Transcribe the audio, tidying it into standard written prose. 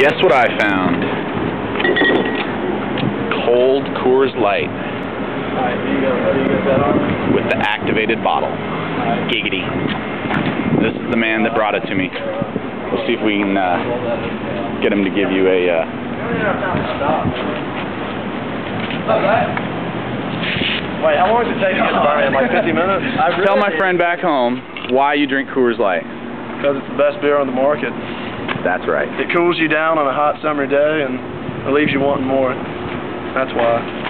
Guess what I found? Cold Coors Light. Alright, here you go that on. With the activated bottle. Giggity. This is the man that brought it to me. We'll see if we can get him to give you a... Wait, how long does it take to get to Birmingham? Like 50 minutes? Tell my friend back home why you drink Coors Light. Because it's the best beer on the market. That's right. It cools you down on a hot summer day and it leaves you wanting more. That's why.